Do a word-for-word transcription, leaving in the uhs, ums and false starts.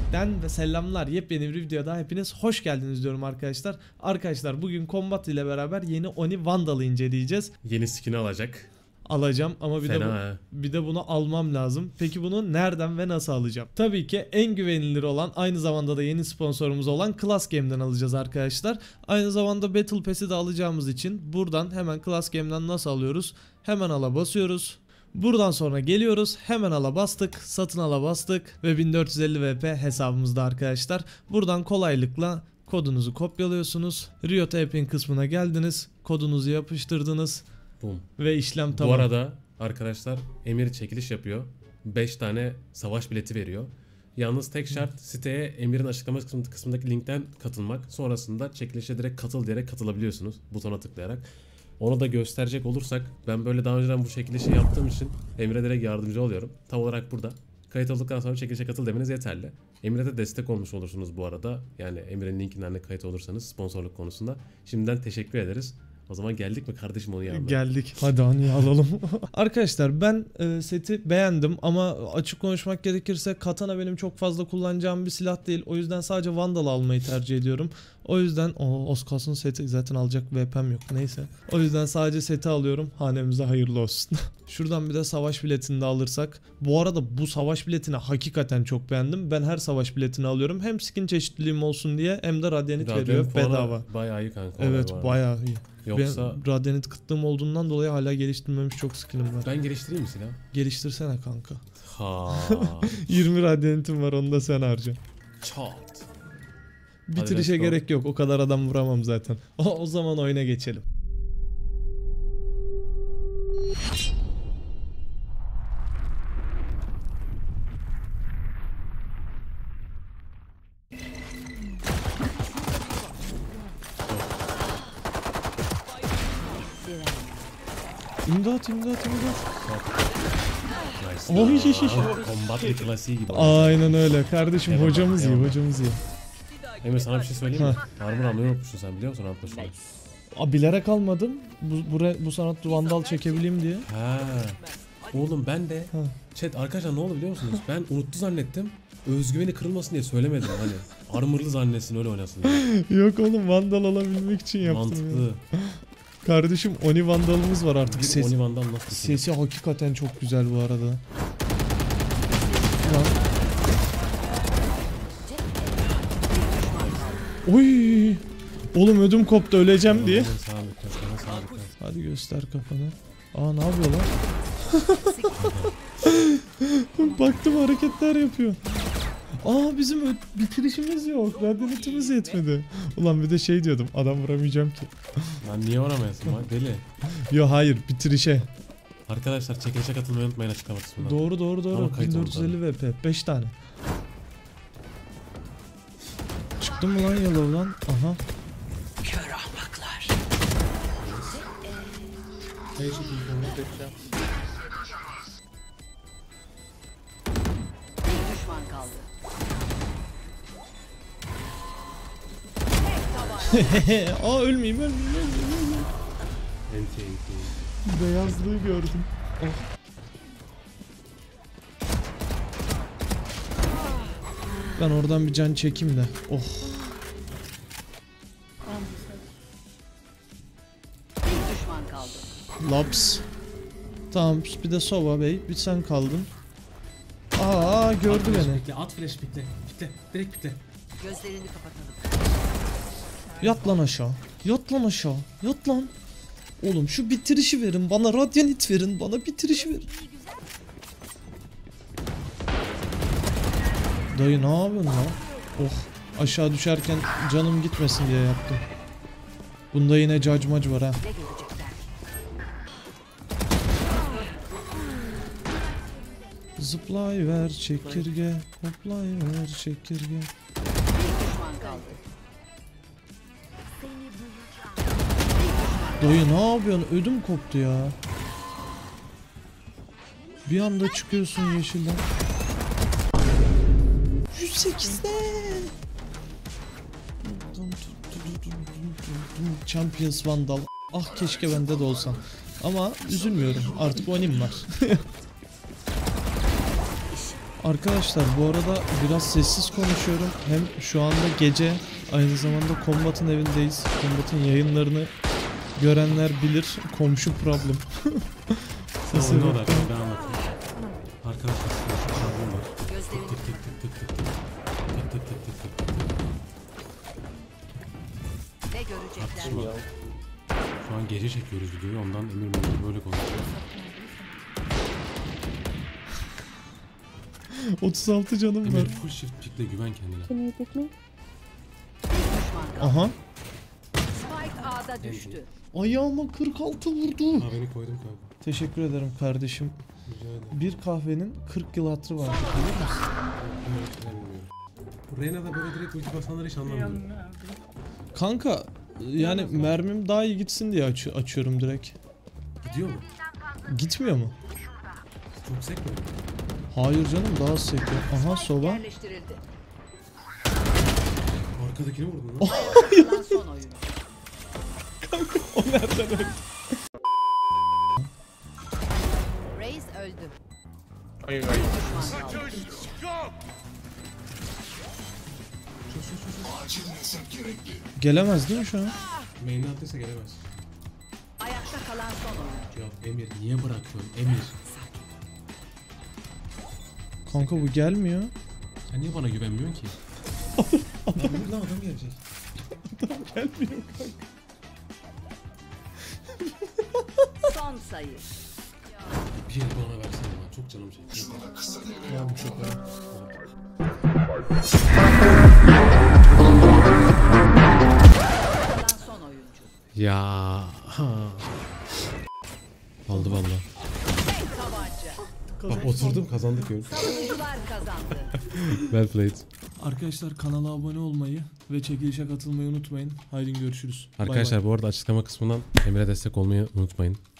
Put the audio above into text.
Gaming'den ve selamlar. Yepyeni bir videoda hepiniz hoş geldiniz diyorum arkadaşlar. Arkadaşlar bugün Combat ile beraber yeni Oni Vandal'ı inceleyeceğiz. Yeni skin'i alacak. Alacağım ama bir Fena de bu, ha. bir de bunu almam lazım. Peki bunu nereden ve nasıl alacağım? Tabii ki en güvenilir olan, aynı zamanda da yeni sponsorumuz olan Class Game'den alacağız arkadaşlar. Aynı zamanda Battle Pass'i de alacağımız için buradan hemen Class Game'den nasıl alıyoruz? Hemen ala basıyoruz. Buradan sonra geliyoruz, hemen ala bastık, satın ala bastık ve bin dört yüz elli V P hesabımızda arkadaşlar. Buradan kolaylıkla kodunuzu kopyalıyorsunuz. Riot App'in kısmına geldiniz, kodunuzu yapıştırdınız. Boom. Ve işlem tamam. Bu arada arkadaşlar Emir çekiliş yapıyor. beş tane savaş bileti veriyor. Yalnız tek şart siteye Emir'in açıklama kısmındaki linkten katılmak. Sonrasında çekilişe direkt katıl diyerek katılabiliyorsunuz butona tıklayarak. Onu da gösterecek olursak, ben böyle daha önceden bu çekilişi yaptığım için Emre direkt yardımcı oluyorum. Tam olarak burada. Kayıt olduktan sonra çekilişe katıl demeniz yeterli. Emre de destek olmuş olursunuz bu arada. Yani Emre'nin linkinden de kayıt olursanız sponsorluk konusunda. Şimdiden teşekkür ederiz. O zaman geldik mi kardeşim onu yanına? Geldik. Hadi hani alalım. Arkadaşlar ben e, seti beğendim ama açık konuşmak gerekirse katana benim çok fazla kullanacağım bir silah değil. O yüzden sadece Vandal almayı tercih ediyorum. O yüzden o Oskas'ın seti zaten alacak V P'm yok. Neyse. O yüzden sadece seti alıyorum. Hanemize hayırlı olsun. Şuradan bir de savaş biletini de alırsak. Bu arada bu savaş biletini hakikaten çok beğendim. Ben her savaş biletini alıyorum. Hem skin çeşitliliğim olsun diye hem de Radyanit veriyor bedava. Bayağı iyi kanka. Evet bayağı iyi. Yoksa ben Radyanit kıtlığım olduğundan dolayı hala geliştirmemiş çok skillim var. Ben geliştireyim mi silah? Geliştirsene kanka. Ha. yirmi Radyanitim var, onu da sen harca. Çat. Bitirişe gerek yok. O kadar adam vuramam zaten. O, o zaman oyuna geçelim. İmdat imdat imdat. Nice. Oy. Combat bir klasiği gibi. Aynen öyle kardeşim, Eyvallah, hocamız iyi eyvallah. hocamız iyi. Emre sana bir şey söyleyeyim mi? Armor almayı unutmuşsun sen, biliyor musun Antlaşı'nı? Aa, bilerek almadım. Bu, bu, bu sanat vandal çekebileyim diye. Ha. Oğlum ben de Ha. chat arkadaşlar ne oldu biliyor musunuz? Ben unuttu zannettim. Özgüveni kırılmasın diye söylemedim hani. Armorlı zannetsin öyle oynasın diye. Yok oğlum, vandal alabilmek için yaptım. Mantıklı. Ya. Kardeşim Oni vandalımız var artık. Bir Ses, Oni Vandal nasıl? sesi hakikaten çok güzel bu arada. Lan. Oy! Oğlum ödüm koptu, öleceğim diye. Hadi göster kafanı. Aa ne yapıyor lan? Baktım hareketler yapıyor. Aa bizim bitirişimiz yok. Radyanitimiz yetmedi. Ulan bir de şey diyordum, adam vuramayacağım ki. Lan niye vuramayasın lan deli? Yo hayır, bitirişe. Arkadaşlar çekilişe katılmayı unutmayın açıklama kısmında. Doğru doğru doğru. Ama kayıt bin dört yüz elli V P. beş tane. Çıktı mı lan Yellow'dan? Aha. Kör ahmaklar. Bir düşman kaldı. Aa ölmeyeyim ölmeyeyim ölmeyeyim. ölmeyeyim. Enti enti. Beyazlığı gördüm. Oh. Ben oradan bir can çekeyim de. Oh. Bir düşman kaldı. Laps. Tamam bir de Sova Bey. Bir sen kaldın. Aa gördü At flash beni. Pikle, at flash pikle. Pikle. Direkt pikle. Gözlerini kapatalım. Yat lan aşağı. Yat lan aşağı. Yat lan. Oğlum şu bitirişi verin bana. Radyanit verin bana. Bitirişi verin. Dayı ne yapıyorsun lan? Oh. Aşağı düşerken canım gitmesin diye yaptım. Bunda yine judge mac var ha. Ne görecekler? Zıplayıver çekirge. Hoplayıver çekirge. Bir düşman kaldı. Dayı ne yapıyorsun? Ödüm koptu ya. Bir anda çıkıyorsun yeşilden. yüz sekiz ne? Champions Vandal. Ah keşke bende de olsan. Ama üzülmüyorum. Artık Oni'm var. Arkadaşlar bu arada biraz sessiz konuşuyorum. Hem şu anda gece, aynı zamanda Combat'ın evindeyiz. Combat'ın yayınlarını görenler bilir. Komşu problem. Sesi Onda yok. odaklı ben anlatayım. Arkadaşlar şu problem var. Gözlerini Tık tık tık tık tık tık. Tık tık tık tık tık. ne görecekler? Tartışma. Şu an gece çekiyoruz videoyu, ondan Emir Memur böyle konuşuyor. otuz altı canım var. Emir full shift pickle, güven kendine. Bir düşman kaldı. Aha. Spike A'da düştü. Ayağıma kırk altı vurdu. Kahveni koydum kanka. Teşekkür ederim kardeşim. Rica ederim. Bir kahvenin kırk yıl hatırı var. Bilir misin? Ben bilmiyorum. Reyna'da böyle direkt ulti basanları hiç anlamıyorum. Kanka yani mermim daha iyi gitsin diye aç- açıyorum direkt. Gidiyor mu? Gitmiyor mu? Çok sekmiyor. Hayır canım, daha sekti. Aha soba. Yerleştirildi. Arkadakini vurdun lan. Kalan son oyun. O nereden öldü? Reis öldü. Hayır Bir hayır. düşman kaldı. Gelemez değil mi şu an? Main'e attıysa gelemez. Ayakta kalan son oyun. Ya Emir niye bırakıyorsun Emir? Kanka bu gelmiyor. Sen niye bana güvenmiyorsun ki? Emir lan adam gelecek. Gelmiyor kanka. Son sayı. Bir el bana versene lan, çok canım çekti. Ya bu çok önemli. Kalan son oyuncu. Ya. Aldı valla. Tek tabanca. Bak oturdum, kazandık ya. Savunucular kazandı. Well played. Arkadaşlar kanala abone olmayı ve çekilişe katılmayı unutmayın. Haydi görüşürüz. Bay bay. Arkadaşlar bu arada açıklama kısmından Emir'e destek olmayı unutmayın.